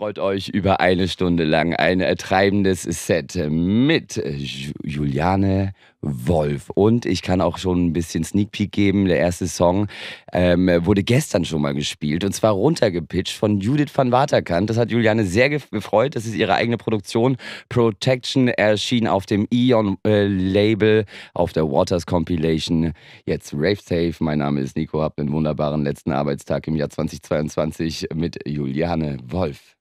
Freut euch über eine Stunde lang ein treibendes Set mit Juliane Wolf. Und ich kann auch schon ein bisschen Sneak Peek geben. Der erste Song wurde gestern schon mal gespielt und zwar runtergepitcht von Judith van Waterkant. Das hat Juliane sehr gefreut. Das ist ihre eigene Produktion. Protection erschien auf dem Eon-Label, auf der Waters Compilation. Jetzt Rave Safe. Mein Name ist Nico. Habt einen wunderbaren letzten Arbeitstag im Jahr 2022 mit Juliane Wolf.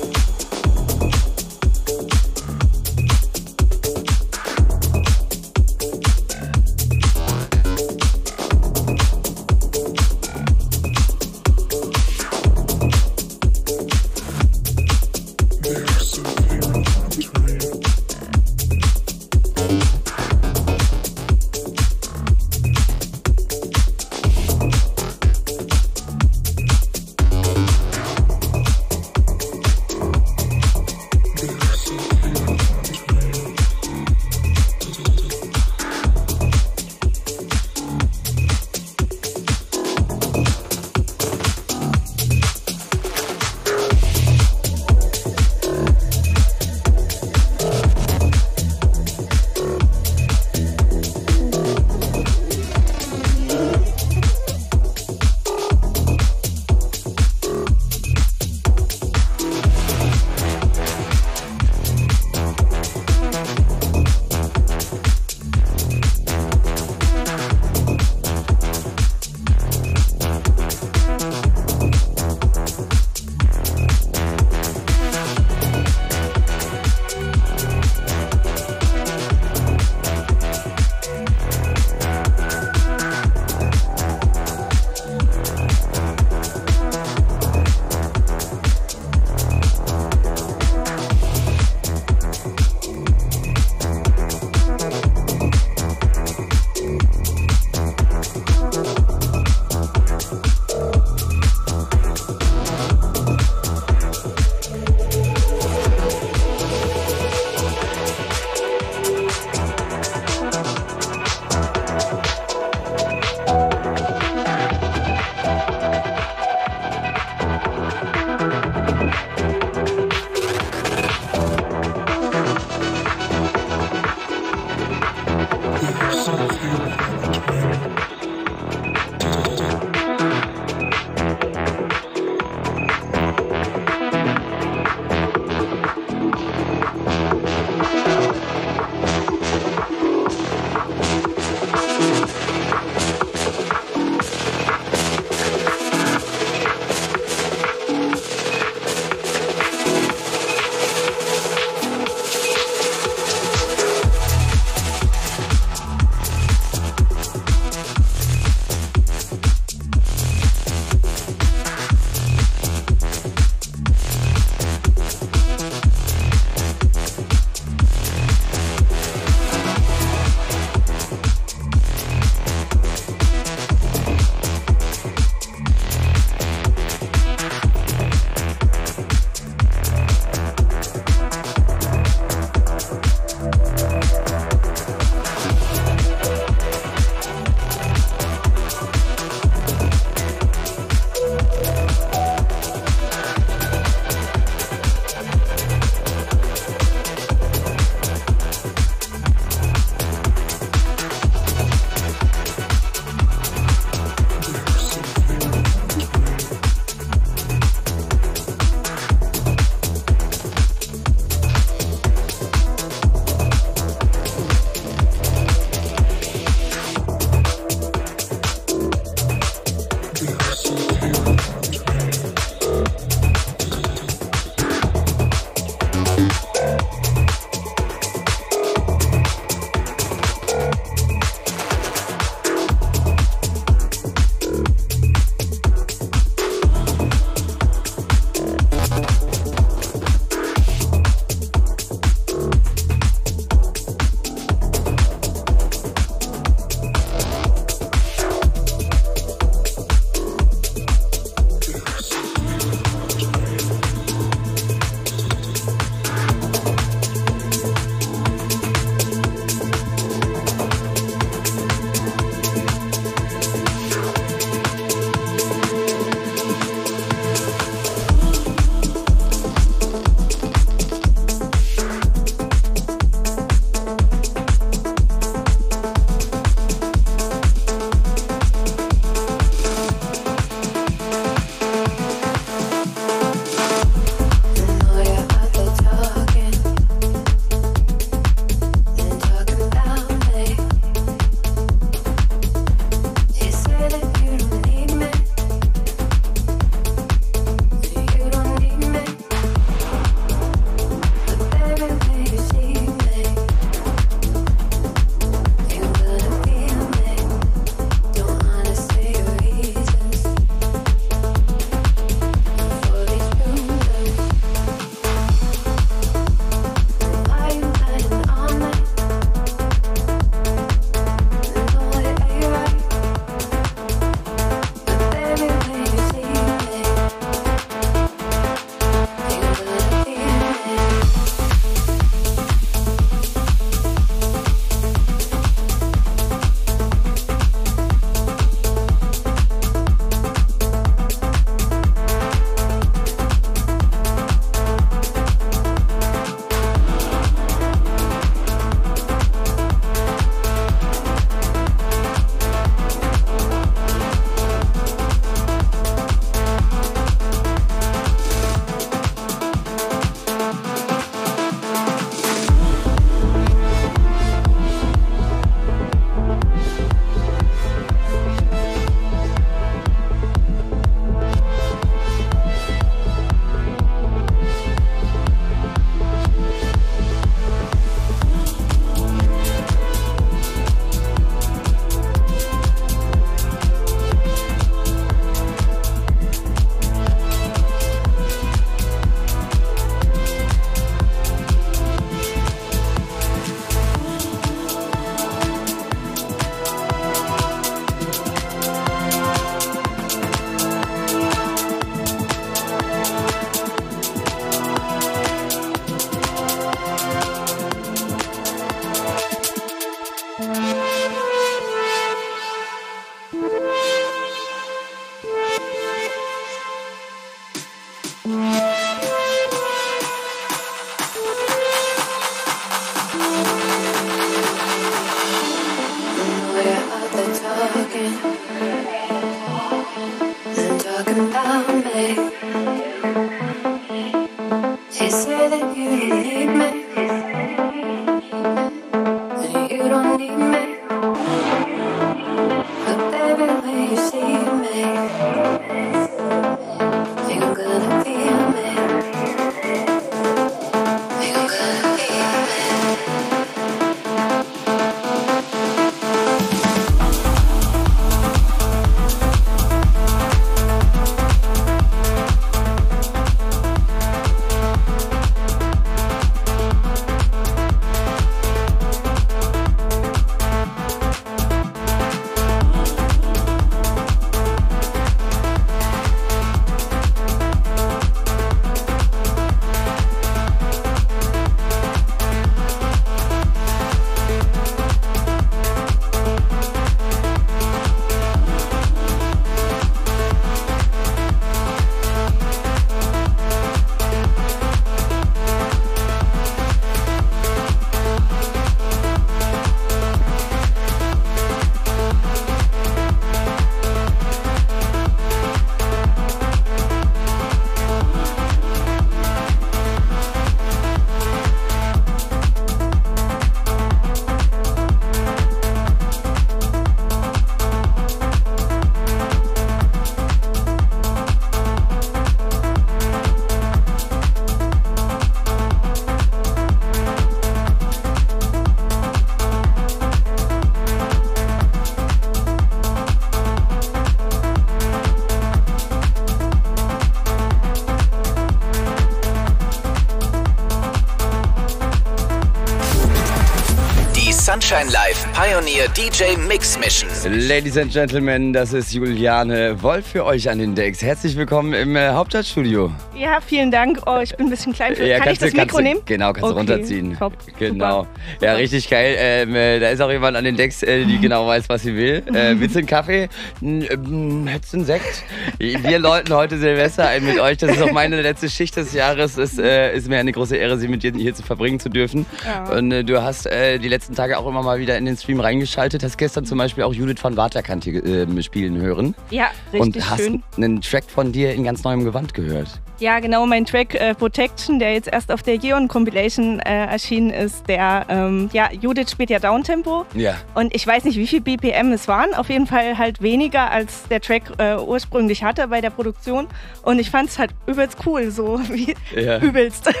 Pioneer DJ Mix Mission. Ladies and Gentlemen, das ist Juliane Wolf für euch an den Decks. Herzlich willkommen im Hauptstadtstudio. Ja, vielen Dank. Oh, ich bin ein bisschen klein. Ja, kann ich das Mikro nehmen? Genau, kannst du runterziehen. Top. Genau. Super. Ja, richtig geil. Da ist auch jemand an den Decks, die genau weiß, was sie will. Willst du einen Kaffee? Hättest du einen Sekt? Wir läuten heute Silvester ein mit euch. Das ist auch meine letzte Schicht des Jahres. Es ist mir eine große Ehre, sie mit dir hier zu verbringen zu dürfen. Ja. Und du hast die letzten Tage auch immer mal wieder in den Stream reingeschaltet. Hast gestern zum Beispiel auch Judith van Waterkant hier spielen hören. Ja, richtig und hast schön. einen Track von dir in ganz neuem Gewand gehört. Ja, genau, mein Track Protection, der jetzt erst auf der Yeon Compilation erschienen ist, Judith spielt ja Downtempo. Ja. Und ich weiß nicht, wie viel BPM es waren, auf jeden Fall halt weniger, als der Track ursprünglich hatte bei der Produktion. Und ich fand es halt übelst cool, so wie übelst. So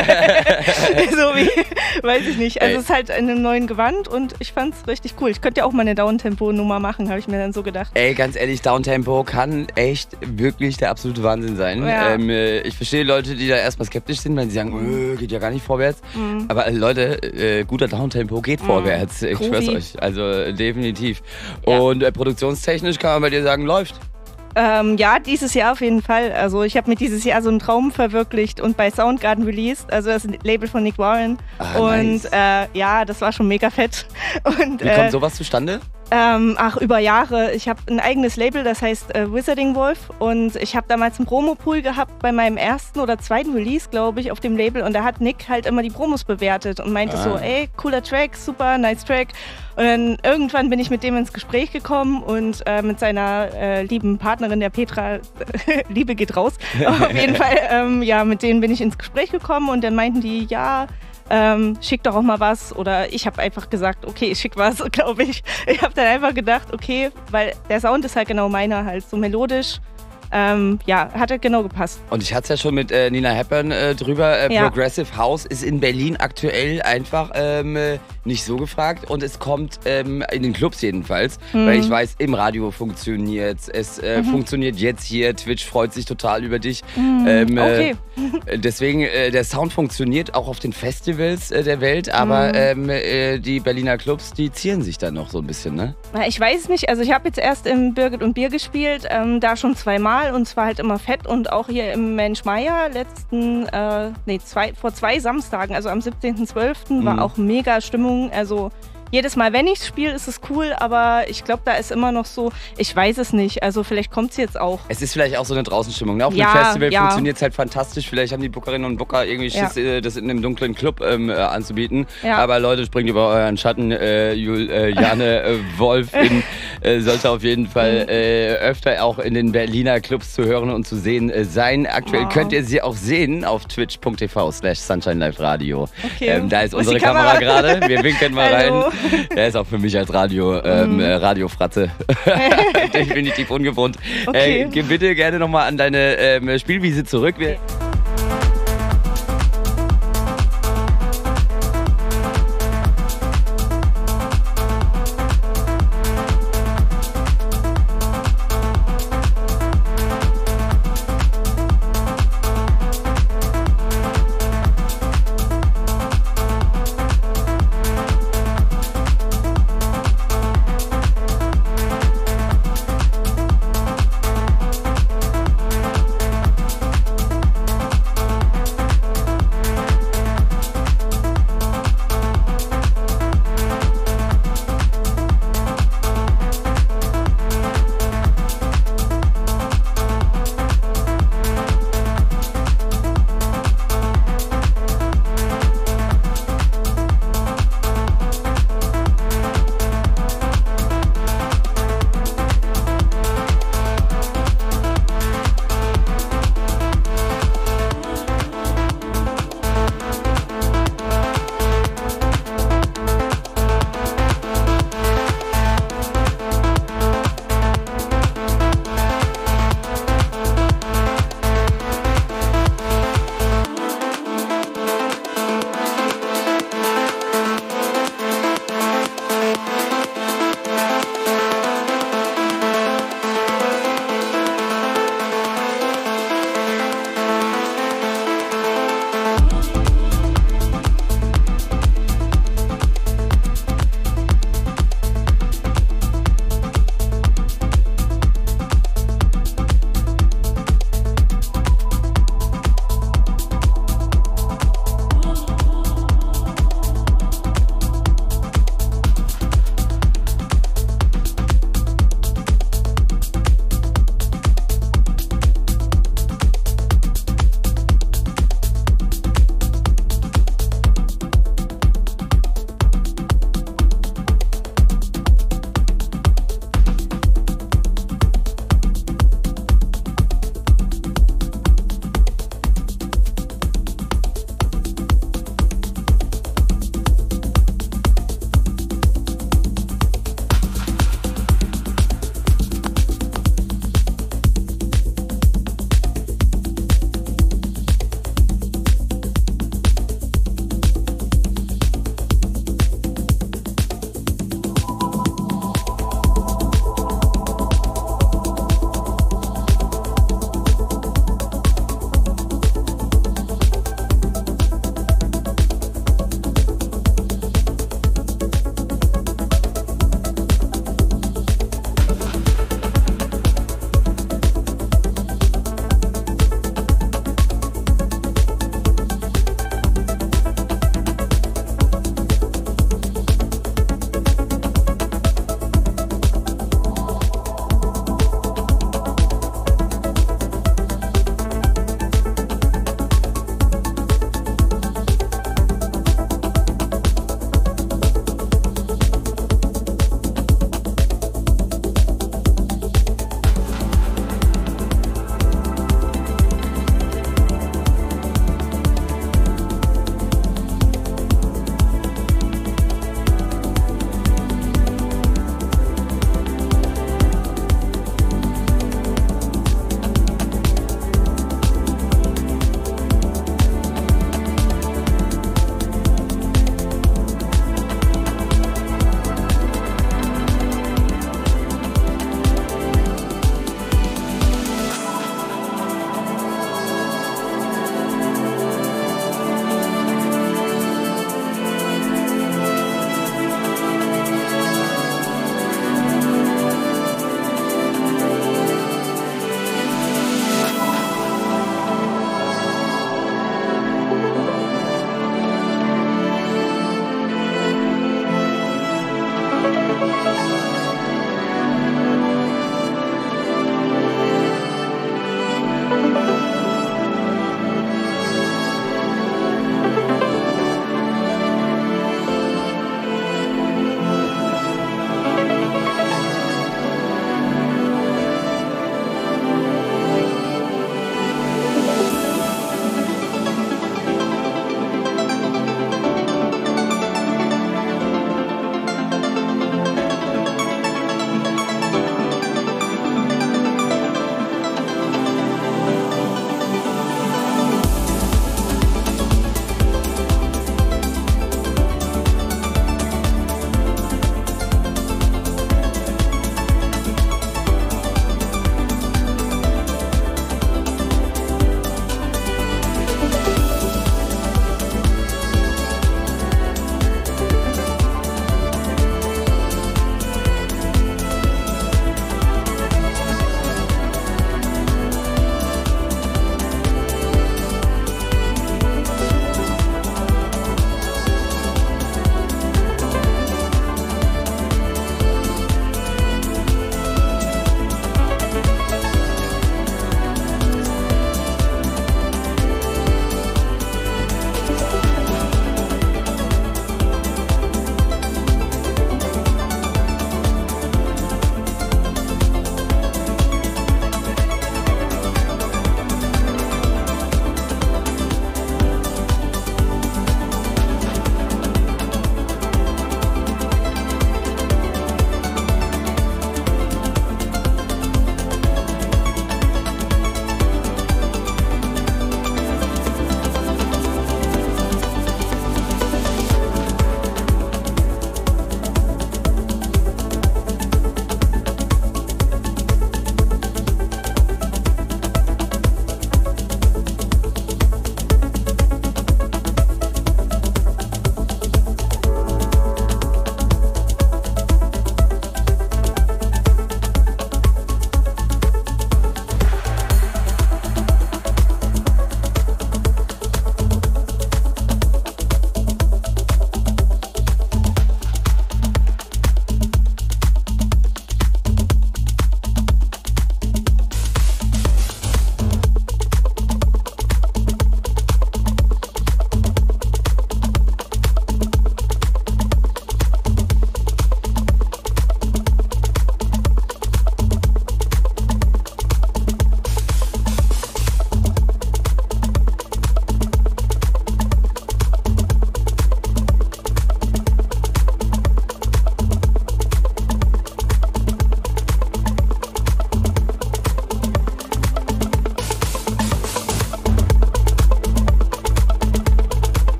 wie, weiß ich nicht. Also es ist halt in einem neuen Gewand und ich fand es richtig cool. Ich könnte ja auch mal eine Downtempo-Nummer machen, habe ich mir dann so gedacht. Ey, ganz ehrlich, Downtempo kann echt wirklich der absolute Wahnsinn sein. Ja. Ich verstehe Leute, die da erstmal skeptisch sind, weil sie sagen, geht ja gar nicht vorwärts. Aber Leute, guter Downtempo geht vorwärts. Ich schwör's euch. Also definitiv. Ja. Und produktionstechnisch kann man bei dir sagen, läuft. Ja, dieses Jahr auf jeden Fall. Also ich habe mir dieses Jahr so einen Traum verwirklicht und bei Soundgarden released, also das Label von Nick Warren. Und nice. das war schon mega fett. Und, Wie kommt sowas zustande? Über Jahre. Ich habe ein eigenes Label, das heißt Wizarding Wolf. Und ich habe damals einen Promo-Pool gehabt bei meinem ersten oder zweiten Release, glaube ich, auf dem Label. Und da hat Nick halt immer die Promos bewertet und meinte so, ey, cooler Track, super, nice Track. Und dann irgendwann bin ich mit dem ins Gespräch gekommen und mit seiner lieben Partnerin, der Petra, Liebe geht raus. Auf jeden Fall, mit denen bin ich ins Gespräch gekommen und dann meinten die, schick doch auch mal was. Oder ich habe einfach gesagt, okay, ich schick was, glaube ich. Ich habe dann einfach gedacht, okay, weil der Sound ist halt genau meiner, halt so melodisch. Hat halt genau gepasst. Und ich hatte es ja schon mit Nina Hepburn drüber. Ja. Progressive House ist in Berlin aktuell einfach nicht so gefragt. Und es kommt in den Clubs jedenfalls. Weil ich weiß, im Radio funktioniert es. Funktioniert jetzt hier. Twitch freut sich total über dich. Okay. Deswegen, der Sound funktioniert auch auf den Festivals der Welt. Aber die Berliner Clubs, die zieren sich dann noch so ein bisschen, ne? Ich weiß es nicht. Also ich habe jetzt erst im Birgit und Bier gespielt. Da schon zweimal. Und zwar halt immer fett und auch hier im Menschmeier vor 2 Samstagen, also am 17.12. war auch mega Stimmung, also jedes Mal, wenn ich spiele, ist es cool, aber ich glaube, da ist immer noch so, ich weiß es nicht, also vielleicht kommt es jetzt auch. Es ist vielleicht auch so eine Draußenstimmung, ne? Auf einem Festival funktioniert es halt fantastisch, vielleicht haben die Bookerinnen und Booker irgendwie Schiss, das in einem dunklen Club anzubieten, aber Leute, springt über euren Schatten, Juliane Wolf sollte auf jeden Fall öfter auch in den Berliner Clubs zu hören und zu sehen sein. Aktuell könnt ihr sie auch sehen auf twitch.tv/Sunshine Live Radio. Okay. Da ist unsere Kamera gerade, wir winken mal rein. Der ist auch für mich als Radiofratze definitiv ungewohnt. Okay. Geh bitte gerne nochmal an deine Spielwiese zurück. Okay.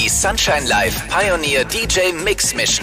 Sunshine Live Pioneer DJ Mix Mission.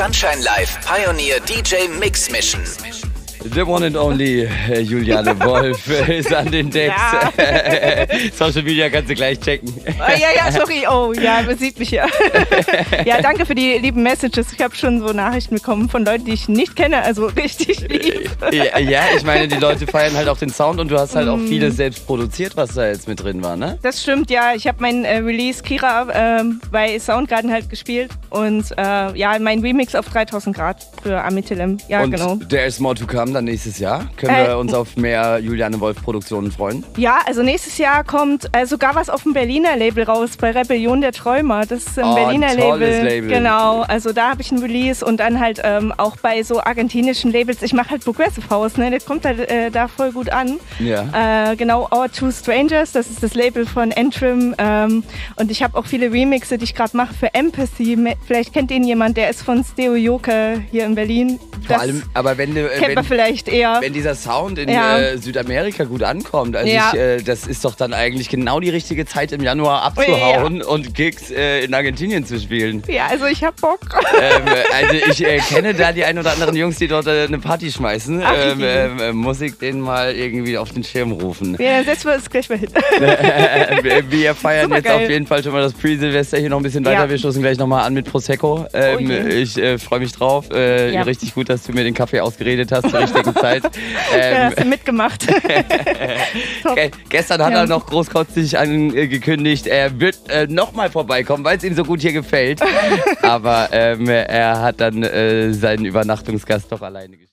Sunshine Live Pioneer DJ Mix Mission. The one and only Juliane Wolf ist an den Decks. Ja. Social Media kannst du gleich checken. Ja, sorry. Oh, ja, man sieht mich ja. Ja, danke für die lieben Messages. Ich habe schon so Nachrichten bekommen von Leuten, die ich nicht kenne, also richtig lieb. Ja, ich meine, die Leute feiern halt auch den Sound und du hast halt auch vieles selbst produziert, was da jetzt mit drin war, ne? Das stimmt, ja. Ich habe mein Release Kira bei Soundgarden halt gespielt und ja, mein Remix auf 3000 Grad für Amitelem. Ja, und genau. There is more to come dann nächstes Jahr. Können wir uns auf mehr Juliane Wolf Produktionen freuen? Ja, also nächstes Jahr kommt sogar was auf dem Berliner Label raus, bei Rebellion der Träumer. Das ist ein Berliner ein tolles Label. Genau, also da habe ich ein Release und dann halt auch bei so argentinischen Labels. Ich mache halt Progressive House, ne? Das kommt halt da voll gut an. Ja. Genau, Our Two Strangers, das ist das Label von Entrim. Und ich habe auch viele Remixe, die ich gerade mache für Empathy. Vielleicht kennt ihn jemand, der ist von Steo Joker hier in Berlin. Vor allem, aber wenn man vielleicht eher. Wenn dieser Sound in Südamerika gut ankommt, also das ist doch dann eigentlich genau die richtige Zeit im Januar abzuhauen und Gigs in Argentinien zu spielen. Ja, also ich hab Bock. Also ich kenne da die ein oder anderen Jungs, die dort eine Party schmeißen. Muss ich den mal irgendwie auf den Schirm rufen. Ja, dann setzen wir uns gleich mal hin. Wir feiern Super jetzt geil. auf jeden Fall schon mal das Pre-Silvester hier noch ein bisschen weiter. Wir stoßen gleich nochmal an mit Prosecco. Ich freue mich drauf. Richtig gut, dass du mir den Kaffee ausgeredet hast zur richtigen Zeit. Ja, hast du mitgemacht. Gestern hat er noch großkotzig angekündigt, er wird nochmal vorbeikommen, weil es ihm so gut hier gefällt. Aber er hat dann seinen Übernachtungsgast doch alleine geschickt.